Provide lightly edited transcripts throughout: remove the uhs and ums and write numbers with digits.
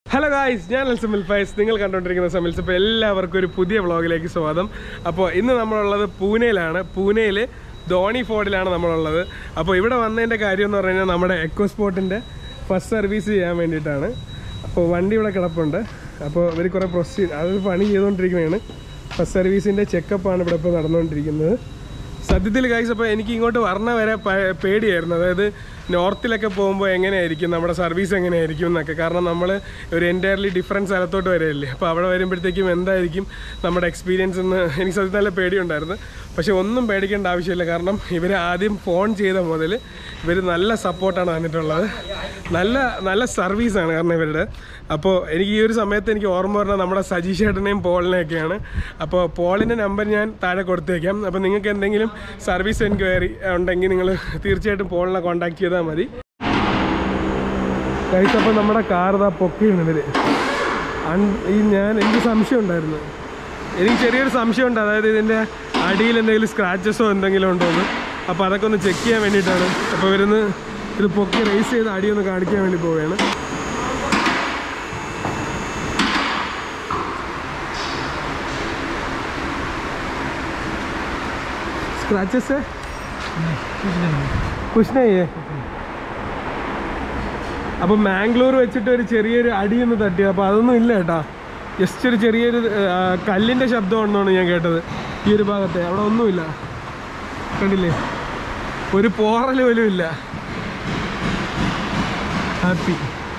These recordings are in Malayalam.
Hello guys, I am Samil Faiz. You are watching Samil Faiz. എല്ലാവർക്കും ഒരു പുതിയ വ്ലോഗിലേക്ക് സ്വാഗതം. അപ്പോൾ ഇന്ന് നമ്മൾ ഉള്ളത് പൂനെയിലാണ്. പൂനെയിലെ ധോണി ഫോർട്ടിലാണ് നമ്മൾ ഉള്ളത്. അപ്പോൾ ഇവിടെ വന്നതിന്റെ കാര്യം എന്ന് പറഞ്ഞാൽ നമ്മുടെ എക്കോ സ്പോർട്ടിന്റെ ഫസ്റ്റ് സർവീസ് ചെയ്യാൻ വേണ്ടിയിട്ടാണ്. അപ്പോൾ വണ്ടി ഇവിടെ കിടപ്പുണ്ട്. അപ്പോൾ ഇവർ കുറേ പ്രൊസീജർ അത് പണി ചെയ്തുകൊണ്ടിരിക്കുകയാണ്. ഫസ്റ്റ് സർവീസിന്റെ ചെക്കപ്പ് ആണ് ഇവിടെ ഇപ്പോൾ നടന്നുകൊണ്ടിരിക്കുന്നത്. സത്യത്തിൽ ഗൈസ് അപ്പോൾ എനിക്ക് ഇങ്ങോട്ട് വരണ വരെ പേടിയായിരുന്നു. അതായത് നോർത്തിലൊക്കെ പോകുമ്പോൾ എങ്ങനെയായിരിക്കും നമ്മുടെ സർവീസ് എങ്ങനെയായിരിക്കും എന്നൊക്കെ. കാരണം നമ്മൾ ഒരു എൻറ്റയർലി ഡിഫറൻറ്റ് സ്ഥലത്തോട്ട് വരികയല്ലേ. അപ്പോൾ അവിടെ വരുമ്പോഴത്തേക്കും എന്തായിരിക്കും നമ്മുടെ എക്സ്പീരിയൻസ് എന്ന് എനിക്ക് സത്യത്തിൽ നല്ല പേടിയുണ്ടായിരുന്നു. പക്ഷേ ഒന്നും പേടിക്കേണ്ട ആവശ്യമില്ല. കാരണം ഇവർ ആദ്യം ഫോൺ ചെയ്ത മുതൽ ഇവർ നല്ല സപ്പോർട്ടാണ് തന്നിട്ടുള്ളത്. നല്ല സർവീസാണ് കാരണം ഇവരുടെ. അപ്പോൾ എനിക്ക് ഈ ഒരു സമയത്ത് എനിക്ക് ഓർമ്മ പറഞ്ഞാൽ നമ്മുടെ സജീഷ് ചേട്ടനെയും പോളിനെയൊക്കെയാണ്. അപ്പോൾ പോളിൻ്റെ നമ്പർ ഞാൻ താഴെ കൊടുത്തേക്കാം. അപ്പോൾ നിങ്ങൾക്ക് എന്തെങ്കിലും സർവീസ് എൻക്വയറി ഉണ്ടെങ്കിൽ നിങ്ങൾ തീർച്ചയായിട്ടും പോളിനെ കോൺടാക്ട് ചെയ്താൽ മതി. കഴിച്ച് അപ്പോൾ നമ്മുടെ കാർ ഇതാ പൊക്കിയാണ് ഇവർ. എനിക്ക് സംശയം ഉണ്ടായിരുന്നു. എനിക്ക് ചെറിയൊരു സംശയമുണ്ട്. അതായത് ഇതിൻ്റെ അടിയിൽ എന്തെങ്കിലും സ്ക്രാച്ചസോ എന്തെങ്കിലും ഉണ്ടോ എന്ന്. അപ്പോൾ അതൊക്കെ ഒന്ന് ചെക്ക് ചെയ്യാൻ വേണ്ടിയിട്ടാണ്. അപ്പോൾ ഇവരൊന്ന് ഇത് പൊക്കി റേസ് ചെയ്ത് അടിയൊന്ന് കാണിക്കാൻ വേണ്ടി പോവുകയാണ്. स्क्रैचेस है कुछ नहीं है. അപ്പോൾ മാംഗ്ലൂർ വെച്ചിട്ട് ഒരു ചെറിയൊരു അടിയൊന്ന് തട്ടി. അപ്പോൾ അതൊന്നും ഇല്ല കേട്ടോ. ജസ്റ്റ് ഒരു ചെറിയൊരു കല്ലിൻ്റെ ശബ്ദമാണെന്നാണ് ഞാൻ കേട്ടത് ഈ ഒരു ഭാഗത്തെ. അവിടെ ഒന്നുമില്ല, കണ്ടില്ലേ, ഒരു പോറൽ പോലും ഇല്ല. ഹാപ്പി.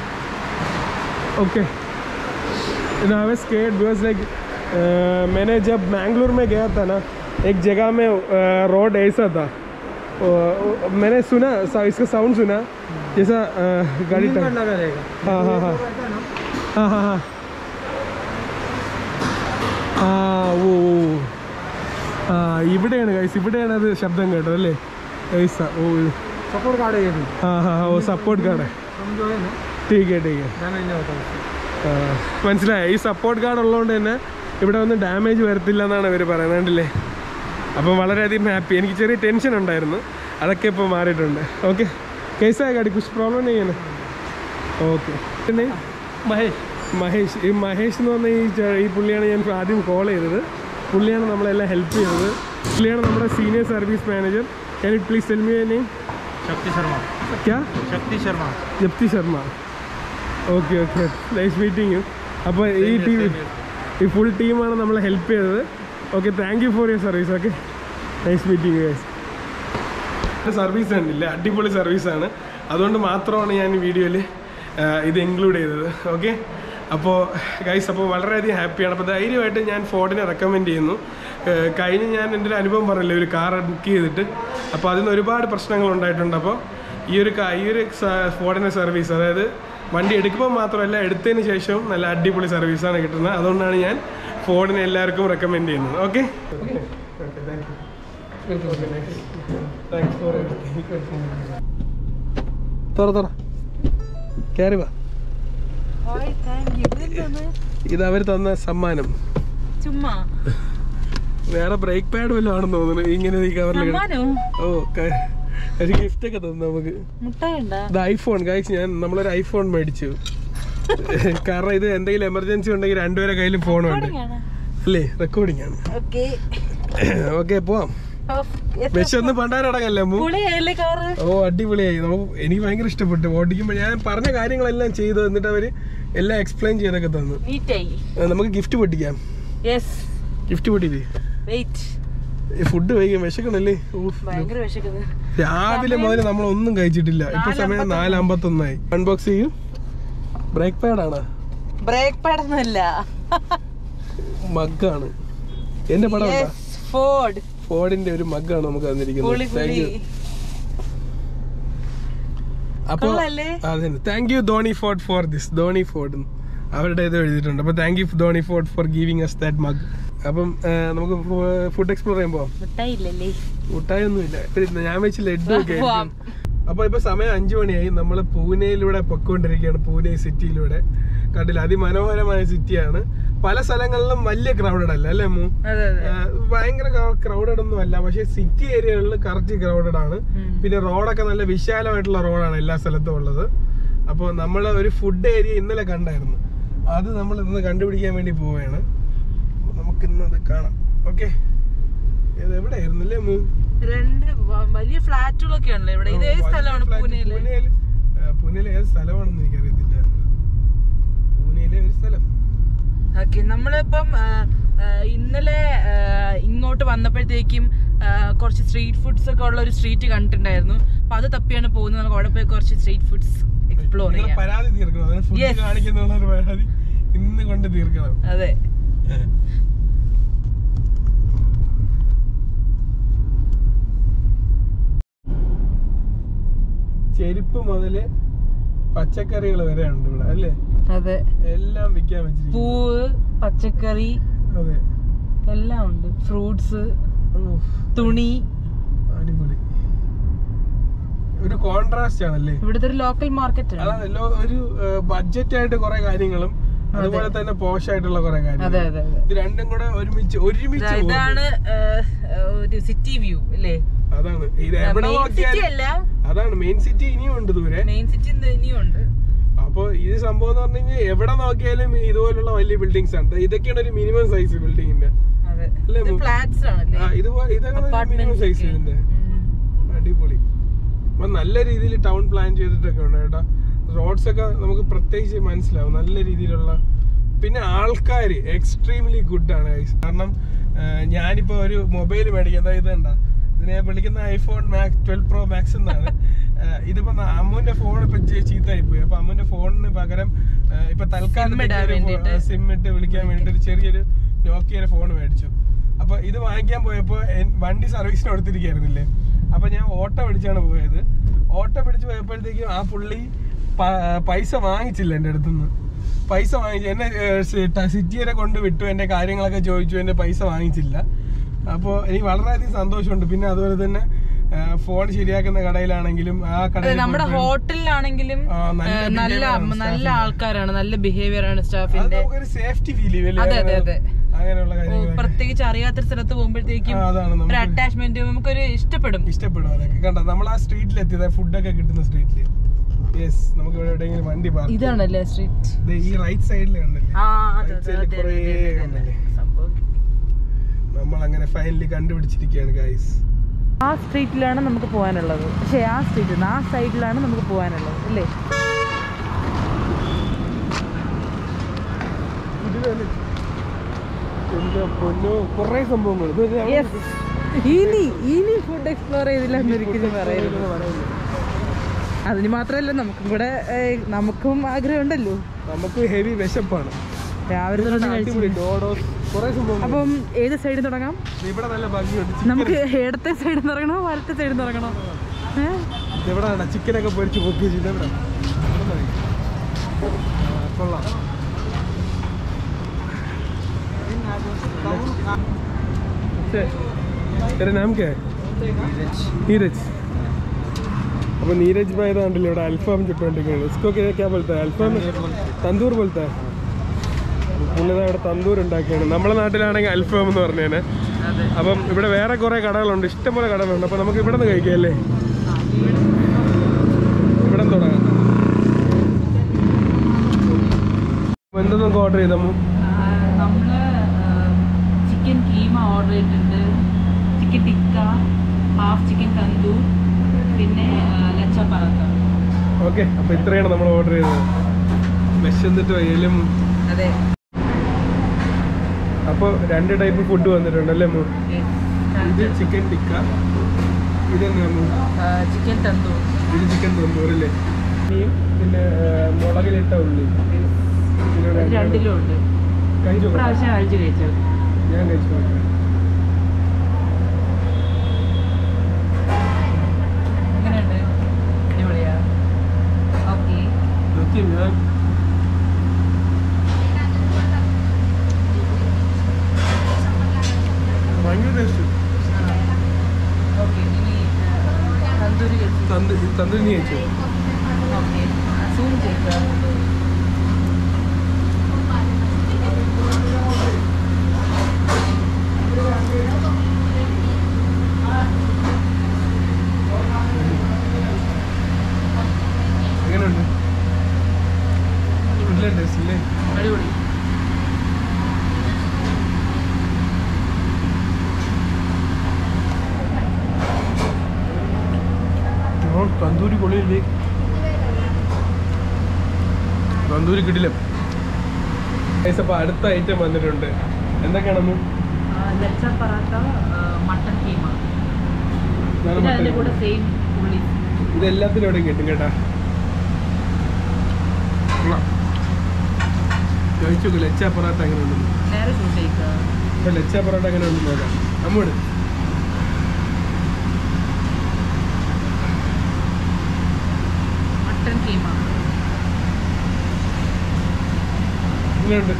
ओके ना I was scared because like मैंने जब मैंगलोर में गया था ना, एक जगह में रोड ऐसा था. मैंने सुना इसका साउंड सुना जैसा गाड़ी लगा रहेगा. हाँ हाँ हाँ हाँ हाँ हाँ हाँ वो ഇവിടെയാണ് ഗൈസ്, ഇവിടെയാണ് അത് ശബ്ദം കേട്ടത് അല്ലേ ഗൈസ. ഓ സപ്പോർട്ട് കാർഡ്. हाँ हाँ हाँ वो सपोर्ट कार्ड है. ठीक है ठीक है മനസ്സിലായി. ഈ സപ്പോർട്ട് കാർഡ് ഉള്ളതുകൊണ്ട് തന്നെ ഇവിടെ ഒന്നും ഡാമേജ് വരത്തില്ല എന്നാണ് ഇവർ പറയുന്നത്, കണ്ടില്ലേ. അപ്പം വളരെയധികം ഹാപ്പി. എനിക്ക് ചെറിയ ടെൻഷൻ ഉണ്ടായിരുന്നു, അതൊക്കെ ഇപ്പോൾ മാറിയിട്ടുണ്ട്. ഓക്കെ കേസായ ഗാഡി കുछ പ്രോബ്ലം നെയ്യാണ്. ഓക്കെ പിന്നെ മഹേഷ് ഈ മഹേഷ് എന്ന് പറഞ്ഞ ഈ പുള്ളിയാണ് ഞാൻ ആദ്യം കോൾ ചെയ്തത്. പുള്ളിയാണ് നമ്മളെല്ലാം ഹെൽപ്പ് ചെയ്തത്. പുള്ളിയാണ് നമ്മുടെ senior service manager. Can you please tell me your name? Shakti Sharma. ക്യാ? ശക്തി ശർമ്മ. ജപ്തി Sharma. Okay okay nice meeting you. അപ്പോൾ ഈ ഫുൾ ടീമാണ് നമ്മളെ ഹെൽപ്പ് ചെയ്തത്. Okay thank you for your service. Okay nice meeting you guys. Service കണ്ടില്ലേ, അടിപൊളി സർവീസാണ്. അതുകൊണ്ട് മാത്രമാണ് ഞാൻ ഈ വീഡിയോയിൽ ഇത് ഇൻക്ലൂഡ് ചെയ്തത്. ഓക്കെ അപ്പോൾ ഗൈസ് അപ്പോൾ വളരെയധികം ഹാപ്പിയാണ്. അപ്പോൾ ധൈര്യമായിട്ട് ഞാൻ ഫോർഡിനെ റെക്കമെൻഡ് ചെയ്യുന്നു. കഴിഞ്ഞ് ഞാൻ എൻ്റെ ഒരു അനുഭവം പറഞ്ഞില്ലേ, ഒരു കാർ ബുക്ക് ചെയ്തിട്ട്. അപ്പോൾ അതിന് ഒരുപാട് പ്രശ്നങ്ങൾ ഉണ്ടായിട്ടുണ്ട്. അപ്പോൾ ഈ ഒരു ഫോർഡിൻ്റെ സർവീസ്, അതായത് വണ്ടി എടുക്കുമ്പോൾ മാത്രമല്ല എടുത്തതിന് ശേഷവും നല്ല അടിപൊളി സർവീസാണ് കിട്ടുന്നത്. അതുകൊണ്ടാണ് ഞാൻ ഫോർഡിനെ എല്ലാവർക്കും റെക്കമെൻഡ് ചെയ്യുന്നത്. ഓക്കെ കയറി വാ. ഇത് അവർ തന്ന സമ്മാനം. വേറെ ബ്രേക്ക് പാഡ് വല്ലതും ആണെന്ന് തോന്നുന്നു ഇങ്ങനെ ഈ കവറിൽ. ഓ ഒരു ഗിഫ്റ്റ് ഒക്കെ തന്നു നമുക്ക്. ഇത് ഐഫോൺ ഗൈസ്. നമ്മളൊരു ഐഫോൺ മേടിച്ചു. കാരണം ഇത് എന്തെങ്കിലും എമർജൻസി ഉണ്ടെങ്കിൽ രണ്ടുപേരെ കയ്യിലും ഫോണുണ്ട് അല്ലേ. റെക്കോർഡിംഗ് ആണ്. ഓക്കെ പോവാം. വിശന്ന് പണ്ടാരടങ്ങല്ലേ. ഓ അടിപൊളിയായി. എനിക്ക് ഭയങ്കര ഇഷ്ടപ്പെട്ടു. ഓടിക്കുമ്പോൾ ഞാൻ പറഞ്ഞ കാര്യങ്ങളെല്ലാം ചെയ്തു. എന്നിട്ട് അവര് എല്ലാം എക്സ്പ്ലെയിൻ ചെയ്തൊക്കെ തന്നു. നമുക്ക് ഗിഫ്റ്റ് പൊട്ടിക്കാം. ഗിഫ്റ്റ് പൊട്ടിയില്ലേ? ഫുഡ് കഴിക്കാൻ വിശക്കണല്ലേ. രാവിലെ മുതൽ നമ്മളൊന്നും കഴിച്ചിട്ടില്ല. ഇപ്പൊ സമയം 4:51. അൺബോക്സ് ചെയ്യും. ബ്രേക്ക് പാഡാണ്. ബ്രേക്ക് പാഡ് ഒന്നുമല്ല, മഗ്ഗാണ്. എന്റെ പടം ഫോർഡിന്റെ ഒരു മഗ്ഗാണ് നമുക്ക് തന്നിരിക്കുന്നത്. Thank you. അപ്പൊ അതെ thank you Dhoni Ford for this. Dhoni Ford അവരുടെ ഇത് എഴുതിയിട്ടുണ്ട്. അപ്പൊ thank you Dhoni Ford for giving us that mug. അപ്പം നമുക്ക് ഫുഡ് എക്സ്പ്ലോർ ചെയ്യുമ്പോ മുട്ടായി ഒന്നുമില്ല. ഞാൻ വെച്ച് ലഡ്ഡു ഒക്കെ ആയിരിക്കും. അപ്പൊ ഇപ്പൊ സമയം 5 മണിയായി. നമ്മൾ പൂനെയിലൂടെ പൊക്കോണ്ടിരിക്കുകയാണ്. പൂനെ സിറ്റിയിലൂടെ. കണ്ടില്ല, അതിമനോഹരമായ സിറ്റിയാണ്. പല സ്ഥലങ്ങളിലും വലിയ ക്രൗഡഡ് അല്ല അല്ലേ മൂ? ഭയങ്കര ക്രൗഡഡ് ഒന്നും അല്ല. പക്ഷെ സിറ്റി ഏരിയകളിൽ കറക്റ്റ് ക്രൗഡഡ് ആണ്. പിന്നെ റോഡൊക്കെ നല്ല വിശാലമായിട്ടുള്ള റോഡാണ് എല്ലാ സ്ഥലത്തും ഉള്ളത്. അപ്പോൾ നമ്മൾ ഒരു ഫുഡ് ഏരിയ ഇന്നലെ കണ്ടായിരുന്നു. അത് നമ്മൾ ഇന്ന് കണ്ടുപിടിക്കാൻ വേണ്ടി പോവുകയാണ്. നമുക്ക് ഇന്നത് കാണാം. ഓക്കെ, എവിടെയായിരുന്നല്ലേ രണ്ട് വലിയ ഫ്ലാറ്റുകളൊക്കെ ആണല്ലോ ഇവിടെ. ഇത് ഏത് സ്ഥലമാണ്? പൂനെയിലെ ഏത് സ്ഥലമാണെന്ന് എനിക്കറിയത്തില്ല. പൂനെയിലെ ഒരു സ്ഥലം. ഓക്കെ, നമ്മളിപ്പം ഇന്നലെ ഇങ്ങോട്ട് വന്നപ്പോഴത്തേക്കും കുറച്ച് സ്ട്രീറ്റ് ഫുഡ്സ് ഒക്കെ ഉള്ള ഒരു സ്ട്രീറ്റ് കണ്ടിട്ടുണ്ടായിരുന്നു. അപ്പൊ അത് തപ്പിയാണ് പോകുന്നത്. നമുക്ക് അവിടെ പോയി കുറച്ച് സ്ട്രീറ്റ് ഫുഡ്സ് എക്സ്പ്ലോർ ചെയ്യാം. പരാതി തീർക്കണം, ഫുഡ് കാണിക്കുന്ന പരാതി ഇന്ന് കൊണ്ട് തീർക്കണം. അതെ, ചെരുപ്പ് മുതല് പച്ചക്കറികൾ വരെ ഉണ്ട് ഇവിടെ അല്ലേ? അതെ, എല്ലാം വിൽക്കാൻ വെച്ചിരിക്കുന്നു. പൂവ്, പച്ചക്കറി, അതെ, എല്ലാം ഉണ്ട്. ഫ്രൂട്ട്സ്, തുണി. അടിപൊളി. ഒരു കോൺട്രാസ്റ്റ് ആണല്ലേ ഇവിടുത്തെ ഒരു ലോക്കൽ മാർക്കറ്റ്. ഒരു ബഡ്ജറ്റ് ആയിട്ട് കുറെ കാര്യങ്ങളും അതുപോലെ തന്നെ പോഷ് ആയിട്ടുള്ള കുറെ കാര്യങ്ങൾ. ഇത് രണ്ടും കൂടെ ഒരുമിച്ച് ഇതാണ് ഒരു സിറ്റി വ്യൂ അല്ലേ? അതാണ് ഇത് എവിടെ നോക്കിയാലും. അതാണ് മെയിൻ സിറ്റി ഇനിയും ഉണ്ട് ദൂരെ. മെയിൻ സിറ്റി ഇനിയും ഉണ്ട്. അപ്പൊ ഇത് സംഭവം എന്ന് പറഞ്ഞു കഴിഞ്ഞാൽ എവിടെ നോക്കിയാലും ഇതുപോലുള്ള വലിയ ബിൽഡിങ്സ് ആണ്. ഇതൊക്കെയാണ് ഒരു മിനിമം സൈസ് ബിൽഡിങ്ങിന്റെ. ഇതൊക്കെ മിനിമം സൈസ് ഇതിന്റെ. അടിപൊളി. അപ്പൊ നല്ല രീതിയിൽ ടൗൺ പ്ലാൻ ചെയ്തിട്ടൊക്കെ ഉണ്ട് കേട്ടോ. റോഡ്സ് ഒക്കെ നമുക്ക് പ്രത്യേകിച്ച് മനസ്സിലാവും നല്ല രീതിയിലുള്ള. പിന്നെ ആൾക്കാർ എക്സ്ട്രീംലി ഗുഡ് ആണ് ഗൈസ്. കാരണം ഞാനിപ്പോ ഒരു മൊബൈൽ മേടിക്കുന്നത് ഇതുണ്ടാ, ഇതിനെ വിളിക്കുന്ന ഐഫോൺ 12 Pro Max എന്നാണ്. ഇതിപ്പോ അമ്മുവിന്റെ ഫോൺ ഇപ്പൊ ചീത്തയായി പോയി. അപ്പൊ അമ്മുവിന്റെ ഫോണിന് പകരം ഇപ്പൊ തൽക്കാലം സിം ഇട്ട് വിളിക്കാൻ വേണ്ടിട്ട് ഒരു ചെറിയൊരു നോക്കിയുടെ ഫോൺ മേടിച്ചു. അപ്പൊ ഇത് വാങ്ങിക്കാൻ പോയപ്പോ വണ്ടി സർവീസിന് കൊടുത്തിരിക്കായിരുന്നില്ലേ. അപ്പൊ ഞാൻ ഓട്ടോ പിടിച്ചാണ് പോയത്. ഓട്ടോ പിടിച്ച് പോയപ്പോഴത്തേക്കും ആ പുള്ളി പൈസ വാങ്ങിച്ചില്ല എന്റെ അടുത്തുനിന്ന്. പൈസ വാങ്ങിച്ചു എന്നെ സിറ്റി വരെ കൊണ്ട് വിട്ടു. എന്റെ കാര്യങ്ങളൊക്കെ ചോദിച്ചു, എന്റെ പൈസ വാങ്ങിച്ചില്ല. അപ്പോൾ എനിക്ക് വളരെയധികം സന്തോഷമുണ്ട്. പിന്നെ അതുപോലെ തന്നെ ഫോൺ ശരിയാക്കുന്ന കടയിലാണെങ്കിലും ആ കടയിൽ നമ്മുടെ ഹോട്ടലിലാണെങ്കിലും നല്ല ആൾക്കാരാണ്, നല്ല ബിഹേവിയർ ആണ് സ്റ്റാഫിന്റെ. ഒരു സേഫ്റ്റി ഫീൽ ചെയ്യും. അങ്ങനെയുള്ള കാര്യങ്ങൾ പ്രത്യേകിച്ച് അറിയാത്ത സ്ഥലത്ത് പോകുമ്പോഴത്തേക്കും ഒരു അറ്റാച്ച്മെന്റ് നമുക്കൊരു ഇഷ്ടപ്പെടും. അതൊക്കെ കണ്ടോ നമ്മൾ ആ സ്ട്രീറ്റിൽ എത്തിയത്, ഫുഡൊക്കെ കിട്ടുന്ന സ്ട്രീറ്റില്. യെസ്, നമുക്ക് ഇവിടെ എവിടെയെങ്കിലും വണ്ടി പാർക്ക്. ഇതാണല്ലേ സ്ട്രീറ്റ്? ഈ റൈറ്റ് സൈഡിൽ കണ്ടല്ലേ, നമ്മൾ അങ്ങനെ ഫൈനലി കണ്ടുപിടിച്ചിരിക്കുകയാണ് ഗൈസ്. ആ സ്ട്രീറ്റിലാണ് നമുക്ക് പോകാനുള്ളത്. പക്ഷേ ആ സ്ട്രീറ്റിൽ ആ സൈഡിലാണ് നമുക്ക് പോകാനുള്ളത് അല്ലേ? കുറെ സംഭവങ്ങൾ. ഇനി ഫുഡ് എക്സ്പ്ലോർ ചെയ്തില്ല എന്നൊരിക്കലും പറയുന്നത്. അതിന് മാത്രമല്ല, നമുക്കും ആഗ്രഹമുണ്ടല്ലോ. നമുക്ക് ഹെവി വിശപ്പാണ്. രാവിലെ അപ്പം ഏത് സൈഡിൽ തുടങ്ങാം? ഇവിടെ നല്ല ഭംഗിയുണ്ട്. നമുക്ക് ഇടത്തെ സൈഡിൽ നിന്ന് ഇറങ്ങണോ വലത്തെ സൈഡിൽ നിന്ന് ഇറങ്ങണോ? എവിടെ ചിക്കനൊക്കെ പൊരിച്ച് പൊക്കി വെച്ചിട്ട് കൊള്ളാം. तेरा नाम क्या है? नीरज. അപ്പോൾ നീരജ് ഭായ് കണ്ടില്ല ഇവിടെ അൽഫാം ചുട്ടുകൊണ്ടിരിക്കുകയാണ്. इसको क्या बोलता है? अल्फाम तंदूर बोलता है. പുള്ളിതാ ഇവിടെ തന്തൂർ ഉണ്ടാക്കിയാണ്. നമ്മളെ നാട്ടിലാണെങ്കിൽ അൽഫാം എന്ന് പറഞ്ഞേനെ. അപ്പം ഇവിടെ വേറെ കുറേ കടകളുണ്ട്, ഇഷ്ടംപോലെ കടകളുണ്ട്. അപ്പോൾ നമുക്ക് ഇവിടെ നിന്ന് കഴിക്കാം അല്ലേ? ഇവിടെ നിന്ന് തുടങ്ങാം. എന്തൊക്കെ ഓർഡർ ചെയ്തോ? നമ്മള് ചിക്കൻ കീമ ഓർഡർ ചെയ്തിട്ടുണ്ട്, chicken tikka, half chicken tandoor, പിന്നെ ലച്ച പറാത്ത. ഓക്കെ, അപ്പോൾ ഇത്രയാണ് നമ്മൾ ഓർഡർ ചെയ്തത്. വിശന്നിട്ട് വയ്യാലും. അതെ. അപ്പോൾ 2 ടൈപ്പ് ഫുഡ് വന്നിട്ടുണ്ടല്ലേ അമ്മു? ഇത് ചിക്കൻ ടിക്ക, ഇതെന്താ ചിക്കൻ തന്തൂർ. ഇത് ചിക്കൻ തന്തൂർ അല്ലേ? പിന്നെ മുളകിലിട്ട ഉള്ളി രണ്ടിലും ഉണ്ട്. പ്രാവശ്യം കഴിച്ചത് ഞാൻ കഴിച്ചു. എങ്ങനെയുണ്ട്? അടിപൊളിയാ. ഓക്കെ, ഞാൻ ഭയങ്കര ടേസ്റ്റ്. തന്തൂരി കഴിച്ചു. ഓക്കെ, സൂം ചെയ്തോ. എങ്ങനെയുണ്ട്? ടേസ്റ്റ് ഇല്ലേ? അടിപൊളി. തന്തൂരി പൊളിയില്ലേ? തന്തൂരി കിട്ടില്ല. അപ്പോൾ അടുത്ത ഐറ്റം വന്നിട്ടുണ്ട്. എന്തൊക്കെയാണെന്ന്? ലച്ച പറാത്ത, മട്ടൻ കീമ. അതിന്റെ കൂടെ സെയിം ഉള്ളി. ഇതെല്ലാത്തിനും എവിടെയും കിട്ടും കേട്ടാ. ചോദിച്ചു ലച്ച പൊറാട്ട എങ്ങനെ ഉണ്ടെന്ന്. നേരെ ചൂണ്ടേക്ക് ലച്ച പൊറാട്ട എങ്ങനെ ഉണ്ടെന്ന് നോക്കാം. അമ്മോട് മട്ടൻ കീമ ഇങ്ങനെയുണ്ട്.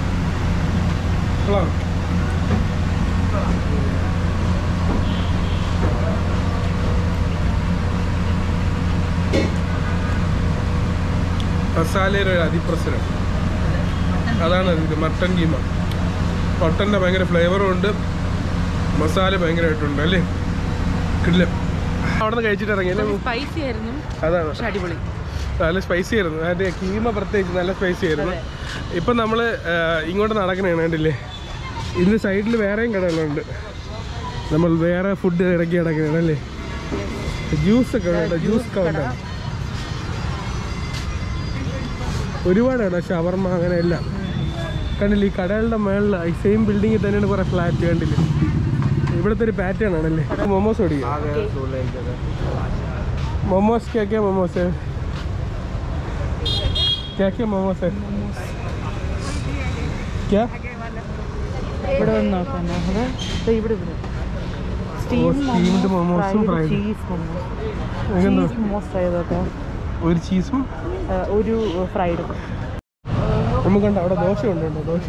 മസാലയുടെ ഒരു അതിപ്രസരം അതാണ് ഇത്. മട്ടൻ കീമ. മട്ടൻ്റെ ഭയങ്കര ഫ്ലേവറും ഉണ്ട്, മസാല ഭയങ്കരമായിട്ടുണ്ട് അല്ലേ? കിടിലം. അവിടെ നിന്ന് കഴിച്ചിട്ട് ഇറങ്ങിയല്ലേ? സ്പൈസി ആയിരുന്നു. അതാണ് അടിപൊളി. നല്ല സ്പൈസി ആയിരുന്നു. അതിൻ്റെ കീമ പ്രത്യേകിച്ച് നല്ല സ്പൈസി ആയിരുന്നു. ഇപ്പം നമ്മൾ ഇങ്ങോട്ട് നടക്കണേണ് കണ്ടില്ലേ? ഇതിൻ്റെ സൈഡിൽ വേറെയും കടകളുണ്ട്. നമ്മൾ വേറെ ഫുഡ് ഇറക്കി നടക്കണേണ് അല്ലേ? ജ്യൂസൊക്കെ ഉണ്ട്. ജ്യൂസ് കൗണ്ടർ ഒരുപാടാണ്. ഷവർമ അങ്ങനെ എല്ലാം കണ്ടില്ലേ? ഈ കടകളുടെ മേളിൽ ഈ സെയിം ബിൽഡിങ്ങിൽ തന്നെയാണ് കുറേ ഫ്ലാറ്റ് കണ്ടില്ലേ? ഇവിടുത്തെ ഒരു പാറ്റേൺ ആണല്ലേ? മൊമോസ് ഓടിക്കുക. मोमोस क्या मोमोस है? क्या मोमोस है? क्या ഇവിടെ വന്ന് നോക്കാം. ഇവിടെ സ്റ്റീംഡ് മോമോസും ഫ്രൈഡ് മോമോസ് ഫ്രൈ ചെയ്തോട്ടെ. ഒരു ചീസും ഒരു ഫ്രൈഡും. നമുക്കുണ്ട് അവിടെ ദോശ ഉണ്ട്. ദോശ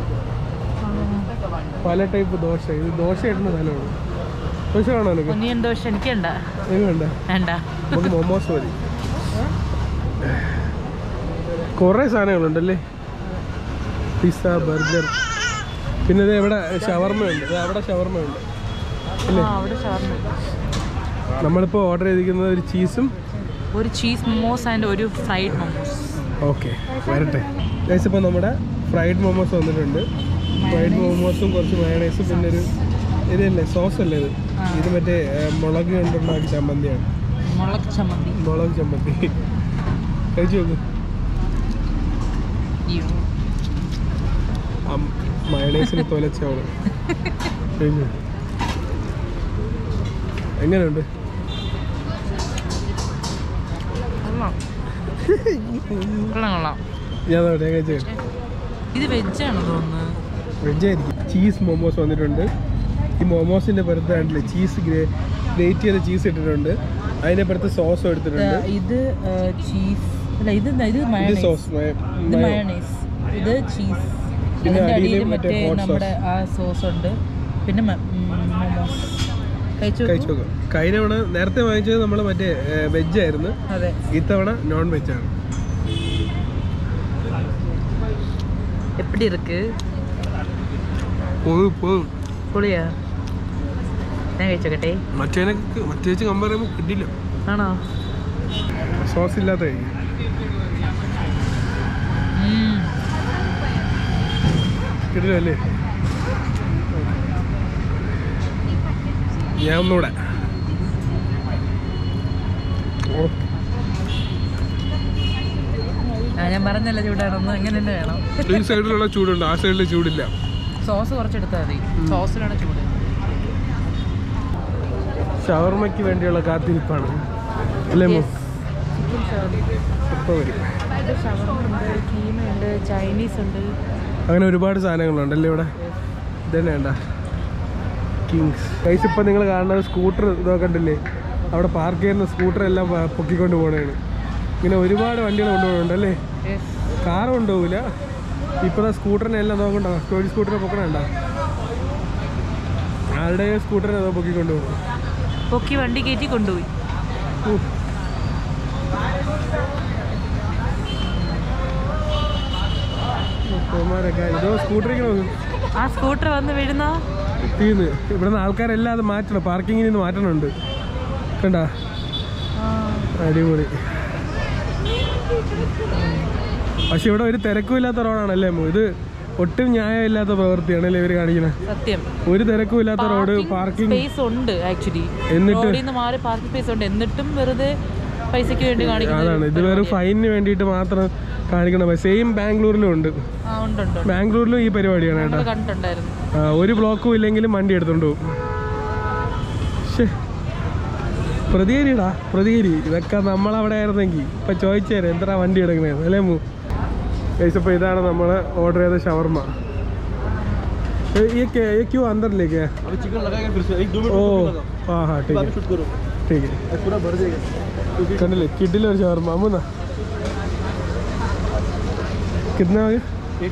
പല ടൈപ്പ് ദോശ. ഇത് ദോശ ഇടുന്ന സ്ഥലമാണ്. ദോശ കാണോ എനിക്ക്? ഒന്നിയൻ ദോശ എനിക്കുണ്ട. വേണ്ട, നമുക്ക് മോമോസ് മതി. കുറേ സാധനങ്ങളുണ്ടല്ലേ? പിസ്സ, ബർഗർ, പിന്നെ ഇത് ഇവിടെ ഷവർമയുണ്ട്. അവിടെ ഷവർമയുണ്ട് അല്ലേ? നമ്മളിപ്പോൾ ഓർഡർ ചെയ്തിരിക്കുന്നത് ഒരു ചീസും ഒരു ചീസ് മോമോസ് ആൻഡ് ഒരു ഫ്രൈഡ് മോമോസ്. ഓക്കെ, വരട്ടെ. ഇപ്പോൾ നമ്മുടെ ഫ്രൈഡ് മോമോസ് വന്നിട്ടുണ്ട്. ഫ്രൈഡ് മോമോസും കുറച്ച് മയണൈസും പിന്നെ ഒരു ഇതല്ലേ സോസ് അല്ലേ ഇത്? ഇത് മറ്റേ മുളക് കൊണ്ടുണ്ടാക്കിയ ചമ്മന്തിയാണ്. മുളക് ചമ്മന്തി കഴിച്ചു നോക്ക്. മയണൈസിന് തൊലച്ചവള് എങ്ങനെയുണ്ട്? ഞാൻ കഴിച്ചു. ഇത് വെജാണോ തോന്നുന്നത്? വെജായിരിക്കും. ചീസ് മോമോസ് വന്നിട്ടുണ്ട്. ഈ മോമോസിന്റെ പുറത്ത് കണ്ടില്ലേ ചീസ് ഗ്രേറ്റ് ചെയ്ത ചീസ് ഇട്ടിട്ടുണ്ട്. അതിന്റെ പുറത്ത് സോസും എടുത്തിട്ടുണ്ട്. ഇത് ചീസ് അല്ല, ഇത് സോസ്, മയോണൈസ്, ഇത് ചീസ്. പിന്നെ അടിയിൽ മറ്റേ നമ്മുടെ ആ സോസ് ഉണ്ട്. പിന്നെ മോമോസ് കഴിച്ചു നോക്കാം. കഴിഞ്ഞ തവണ നേരത്തെ വാങ്ങിച്ചത് നമ്മൾ മറ്റേ വെജ് ആയിരുന്നു. അതെ, ഇത്തവണ നോൺ വെജ് ആണ്. எப்படி இருக்கு? പൊളിയാ? ഞാൻ കഴിച്ചോട്ടെ. മറ്റേ കമ്പയർ ചെയ്യുമ്പോൾ കിട്ടില്ല. ആണോ? സോസ് ഇല്ലാത്ത കഴിക്കും. കിട്ടില്ലല്ലേ? ഞാൻ ഒന്നുകൂടെ ഞാൻ പറഞ്ഞല്ല ചൂടാണെന്ന്. എങ്ങനെ തന്നെ വേണം. ഈ സൈഡിലുള്ള ചൂടുണ്ട്, ആ സൈഡിൽ ചൂടില്ല. സോസ് കുറച്ചെടുത്താൽ മതി. സോസിലാണ് ചൂട്. ഷവർമയ്ക്ക് വേണ്ടിയുള്ള കാത്തിരിപ്പാണ് അല്ലേ? കീമയുണ്ട്, ചൈനീസ് ഉണ്ട്, അങ്ങനെ ഒരുപാട് സാധനങ്ങളുണ്ടല്ലേ ഇവിടെ. ഇതന്നെ വേണ്ട കിങ്സ്. ഗൈസ്, ഇപ്പം നിങ്ങൾ കാണുന്നത് സ്കൂട്ടർ ഇതൊക്കെ കണ്ടില്ലേ? അവിടെ പാർക്ക് ചെയ്യുന്ന സ്കൂട്ടർ എല്ലാം പൊക്കിക്കൊണ്ട് പോകണതാണ്. ഇങ്ങനെ ഒരുപാട് വണ്ടികൾ കൊണ്ടുപോകുന്നുണ്ടല്ലേ? കാർ കൊണ്ടുപോകില്ല. ഇപ്പോൾ സ്കൂട്ടറിനെ എല്ലാം നോക്കണ്ടോ? ടോയ് സ്കൂട്ടറിനെ പൊക്കണണ്ട. ആരുടെ സ്കൂട്ടറിനെ അതോ പൊക്കിക്കൊണ്ട് പോകും. പൊക്കി വണ്ടി കയറ്റി കൊണ്ടുപോയി. ഇതോ സ്കൂട്ടറിലേക്ക് നോക്കും. ആ സ്കൂട്ടർ വന്ന് വീഴുന്ന തീർന്ന് ഇവിടുന്ന് ആൾക്കാരെല്ലാം അത് മാറ്റണം. പാർക്കിങ്ങിൽ നിന്ന് മാറ്റണുണ്ട്. കണ്ടാ? അടിപൊളി. പക്ഷെ ഇവിടെ ഒരു തിരക്കും ഇല്ലാത്ത റോഡാണല്ലേ അമ്മു? ഇത് ഒട്ടും ന്യായമില്ലാത്ത പ്രവൃത്തിയാണല്ലേ ഇവർ കാണിക്കുന്നത്. സത്യം, ഒരു തിരക്കും ഇല്ലാത്ത റോഡ്, പാർക്കിംഗ് സ്പേസ് ഉണ്ട് ആക്ച്വലി, എന്നിട്ട് മാറി പാർക്കിംഗ് സ്പേസ് ഉണ്ട്, എന്നിട്ടും വെറുതെ പൈസക്ക് വേണ്ടി കാണിക്കുന്നത്. അതാണ്, ഇത് വേറെ ഫൈനിന് വേണ്ടിയിട്ട് മാത്രം കാണിക്കണം. സെയിം ബാംഗ്ലൂരിലും ഉണ്ട്. ബാംഗ്ലൂരിലും ഈ പരിപാടിയാണ് കേട്ടോ. കണ്ടിട്ടുണ്ടായിരുന്നു. ഒരു ബ്ലോക്കും ഇല്ലെങ്കിലും വണ്ടി എടുത്തോണ്ട് പോകും. പ്രതികരിടാ, പ്രതികരി. ഇതൊക്കെ നമ്മളവിടെ ആയിരുന്നെങ്കിൽ ഇപ്പൊ ചോദിച്ചേരെ എന്താ വണ്ടി എടുക്കണേന്ന് അല്ലേ മൂ? കഴിച്ചപ്പോൾ ഇതാണ് നമ്മൾ ഓർഡർ ചെയ്ത ഷവർമ്മ. ക്യൂ अंदर लेके अभी चिकन लगाएंगे फिर से 1-2 मिनट ओ रुको। हाँ हाँ ठीक है शूट करो, ठीक है. पूरा भर जाएगा. കണ്ടില്ലേ കിഡിലൊരു ഷവർമ്മ. അമ്മൂന്നാ കിतना हो गया?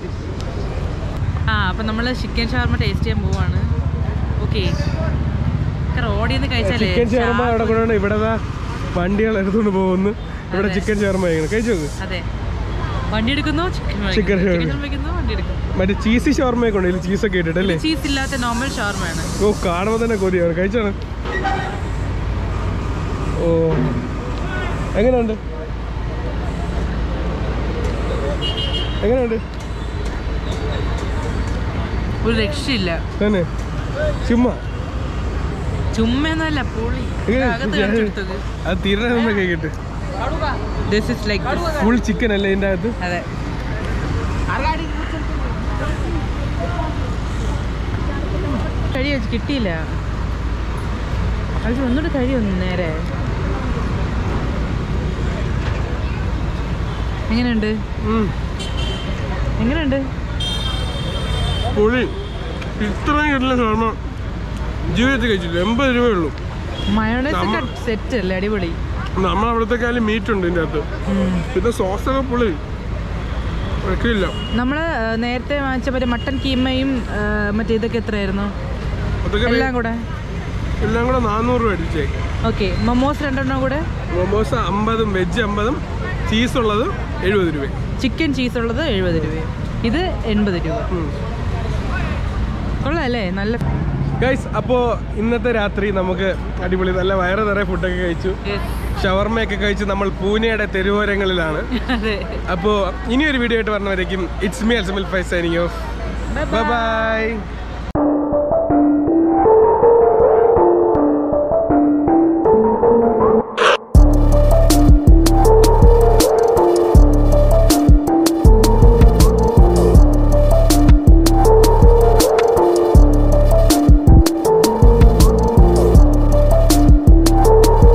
അപ്പൊ നമ്മള് ചിക്കൻ ഷവർമ്മ ടേസ്റ്റ് ചെയ്യാൻ പോവാണ്. ഓക്കെ, റോഡിൽ നിന്ന് കഴിച്ചാലേ ചിക്കൻ ഷവർമ്മ അവിടെ കൊണ്ടാണ് ഇവിടെ വണ്ടികൾ എടുത്തുകൊണ്ട് പോകുന്നു. ഇവിടെ ചിക്കൻ ഷവർമ്മ കഴിച്ചു നോക്ക്. അതെ, വണ്ടി എടുക്കുന്നു, ചിക്കൻ വണ്ടി എടുക്കുന്നു. മറ്റേ ചീസി ഷവർമ്മയൊക്കെ ഉണ്ട്, ചീസൊക്കെ ഇട്ടിട്ടല്ലേ? ചീസ് ഇല്ലാത്ത നോർമൽ ഷവർമ്മയാണ്. ഓ, കാണുമ്പോൾ തന്നെ കൊതിയാണ്. കഴിച്ചാണ്. ഓ, എങ്ങനെയുണ്ട്? ഒരു രക്ഷയില്ല തന്നെ. ചുമ്മന്നല്ല, പൊളി. അത് തീരണ കഴിക്കട്ടെ. ഫുൾ ചിക്കൻ അല്ലേ ഇതിൻ്റെ അകത്ത്? അതെ, കഴി വെച്ച് കിട്ടിയില്ല. കഴിച്ച് ഒന്നുകൂടെ കഴിയൊന്നു നേരെ. എങ്ങനെയുണ്ട്? എങ്ങനെയുണ്ട്? പൊളി. ഇത്രയും കിട്ടില്ല ഷവർമ്മ ജീവിതത്തിൽ കഴിച്ചില്ല. 80 രൂപയുള്ളൂ. മയോണൈസ് സെറ്റ് അല്ലേ, അടിപൊളി. നമ്മളവിടത്തെക്കാളും മീറ്റ് ഉണ്ട് ഇതിൻ്റെ അകത്ത്. പിന്നെ സോസൊക്കെ പൊളി, രക്ഷയില്ല. നമ്മള് നേരത്തെ വാങ്ങിച്ച മറ്റേ മട്ടൻ കീമയും മറ്റേ ഇതൊക്കെ എത്രയായിരുന്നു? എല്ലാം കൂടെ 400 രൂപ അടിച്ചേ. ഓക്കെ, മൊമോസ് 2 കൂടെ. മൊമോസ് 50, വെജ് 50, ചീസ് ഉള്ളത് 70 രൂപ. ചിക്കൻ ചീസ് ഉള്ളത് 70 രൂപ, ഇത് 80 രൂപ. കൊള്ളാല്ലേ, നല്ല. ഗൈസ്, അപ്പോൾ ഇന്നത്തെ രാത്രി നമുക്ക് അടിപൊളി നല്ല വയറ് നിറയെ ഫുഡൊക്കെ കഴിച്ചു. ഷവർമ്മയൊക്കെ കഴിച്ച് നമ്മൾ പൂനെയുടെ തെരുവോരങ്ങളിലാണ്. അപ്പോൾ ഇനിയൊരു വീഡിയോ ആയിട്ട് പറഞ്ഞവരേക്കും ഇറ്റ്സ് മീ അൽസമിൽ Faiz signing off. Bye by.